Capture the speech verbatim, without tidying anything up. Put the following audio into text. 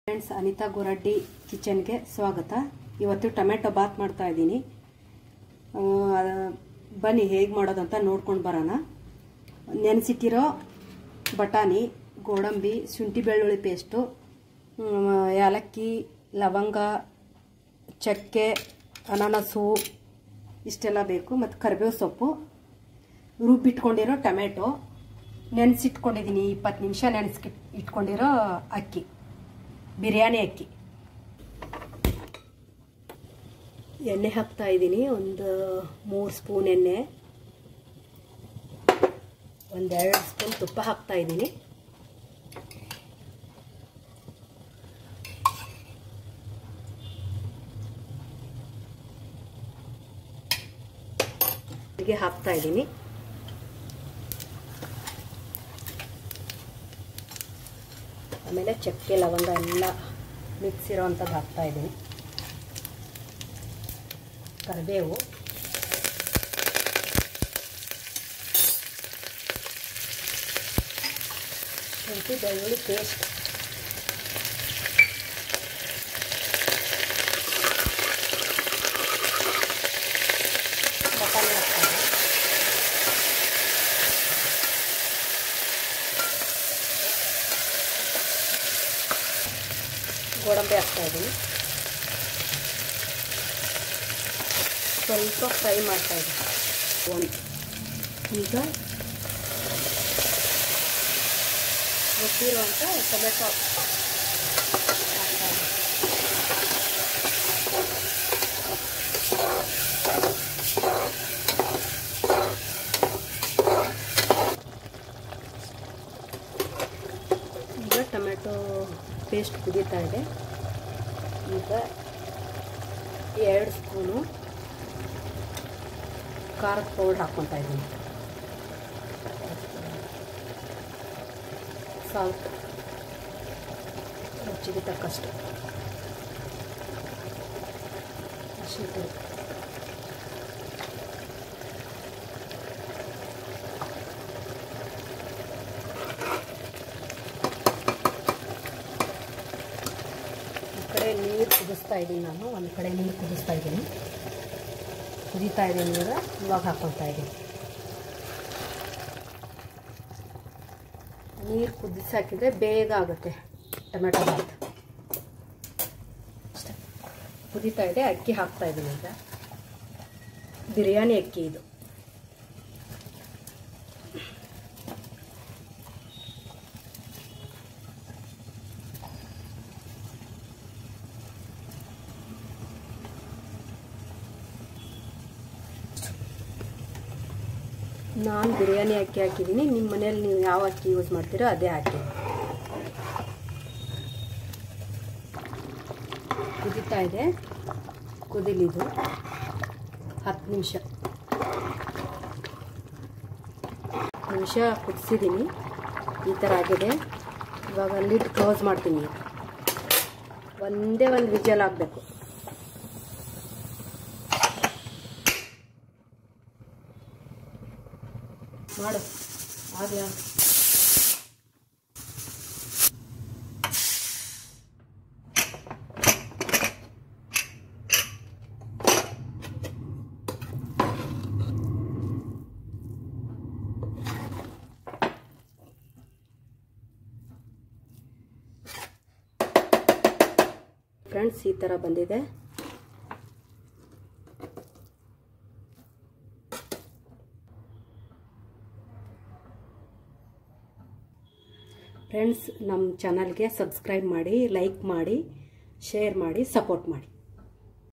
Friends, Anita ಗೋರಡ್ಡಿ ಕಿಚನ್ಗೆ ಸ್ವಾಗತ. ಇವತ್ತು tomato Baat ಮಾಡ್ತಾ ಇದ್ದೀನಿ. ಬನ್ನಿ ಹೇಗೆ ಮಾಡೋದು ಅಂತ ನೋಡ್ಕೊಂಡು ಬರೋಣ. ನೆನೆಸಿಟ್ಟಿರೋ ಬಟಾಣಿ, ಗೋಡಂಬಿ, ಶುಂಠಿ ಬೆಳ್ಳುಳ್ಳಿ ಪೇಸ್ಟು, ಏಲಕ್ಕಿ, ಲವಂಗ, ಚಕ್ಕೆ, ಅನಾನಸು ಇಷ್ಟೆಲ್ಲ ಬೇಕು. ಮತ್ತು ಕರಿಬೇವು ಸೊಪ್ಪು, ರುಬ್ಬಿಟ್ಕೊಂಡಿರೋ ಟೊಮೆಟೊ, ನೆನೆಸಿಟ್ಕೊಂಡಿದ್ದೀನಿ ಇಪ್ಪತ್ತು ನಿಮಿಷ ನೆನೆಸಿ ಇಟ್ಕೊಂಡಿರೋ ಅಕ್ಕಿ, ಬಿರಿಯಾನಿ ಅಕ್ಕಿ. ಎಣ್ಣೆ ಹಾಕ್ತಾ ಇದ್ದೀನಿ. ಒಂದು ಮೂರು ಸ್ಪೂನ್ ಎಣ್ಣೆ, ಒಂದೆರಡು ಸ್ಪೂನ್ ತುಪ್ಪ ಹಾಕ್ತಾ ಇದ್ದೀನಿ. ಹೀಗೆ ಹಾಕ್ತಾ ಇದ್ದೀನಿ. ಆಮೇಲೆ ಚಕ್ಕೆ, ಲವಂಗ ಎಲ್ಲ ಮಿಕ್ಸ್ ಇರೋವಂಥದ್ದು ಹಾಕ್ತಾ ಇದ್ದೀನಿ. ಕರಿಬೇವು, ಶುಂಠಿ ಬೆಳ್ಳುಳ್ಳಿ ಪೇಸ್ಟ್, ಬಟಾಣಿ ಹಾಕ್ತಾ ಇದ್ದೀನಿ. ಗೋಡಂಬಿ ಹಾಕ್ತಾ ಇದ್ದೀನಿ. ಸ್ವಲ್ಪ ಫ್ರೈ ಮಾಡ್ತಾ ಇದ್ದೀನಿ. ಈಗ ಗೊತ್ತಿರುವಂಥ ಟೊಮೆಟೊ ಹಾಕ್ತಾ ಇದ್ದೀನಿ. ಈಗ ಟೊಮೆಟೊ ಪೇಸ್ಟ್ ಕುದೀತಾ ಇದೆ. ಈಗ ಎರಡು ಸ್ಪೂನು ಖಾರದ ಪೌಡರ್ ಹಾಕ್ಕೊತಾ ಇದ್ದೀನಿ. ಸಾಲ್ಟ್ ರುಚಿಗೆ ತಕ್ಕಷ್ಟು, ಅರಿಶಿನ ಪುಡಿ, ನೀರು ಕುದಿಸ್ತಾ ಇದ್ದೀನಿ. ನಾನು ಒಂದು ಕಡೆ ನೀರು ಕುದಿಸ್ತಾ ಇದ್ದೀನಿ. ಕುದೀತಾ ಇದೆ ನೀರು. ಇವಾಗ ಹಾಕ್ಕೊತಾ ಇದ್ದೀನಿ. ನೀರು ಕುದಿಸಿ ಹಾಕಿದರೆ ಬೇಗ ಆಗುತ್ತೆ ಟೊಮೆಟೊ ಬಾತ್. ಅಷ್ಟೇ. ಕುದೀತಾ ಇದೆ. ಅಕ್ಕಿ ಹಾಕ್ತಾ ಇದ್ದೀನಿ. ಈಗ ಬಿರಿಯಾನಿ ಅಕ್ಕಿ ಇದು. ನಾನು ಬಿರಿಯಾನಿ ಅಕ್ಕಿ ಹಾಕಿದ್ದೀನಿ. ನಿಮ್ಮ ಮನೇಲಿ ನೀವು ಯಾವ ಅಕ್ಕಿ ಯೂಸ್ ಮಾಡ್ತೀರೋ ಅದೇ ಹಾಕಿ. ಕುದೀತಾ ಇದೆ. ಕುದಿಲಿದು ಹತ್ತು ನಿಮಿಷ ನಿಮಿಷ ಕುದಿಸಿದ್ದೀನಿ. ಈ ಥರ ಆಗಿದೆ. ಇವಾಗ ಲಿಡ್ ಕ್ಲೋಸ್ ಮಾಡ್ತೀನಿ. ಒಂದೇ ಒಂದು ವಿಜಲ್ ಆಗಬೇಕು. ಮಾಡು ಆಗ್ಲಾ. ಫ್ರೆಂಡ್ಸ್, ಈ ಥರ ಬಂದಿದೆ. ಫ್ರೆಂಡ್ಸ್, ನಮ್ಮ ಚಾನಲ್ಗೆ ಸಬ್ಸ್ಕ್ರೈಬ್ ಮಾಡಿ, ಲೈಕ್ ಮಾಡಿ, ಶೇರ್ ಮಾಡಿ, ಸಪೋರ್ಟ್ ಮಾಡಿ.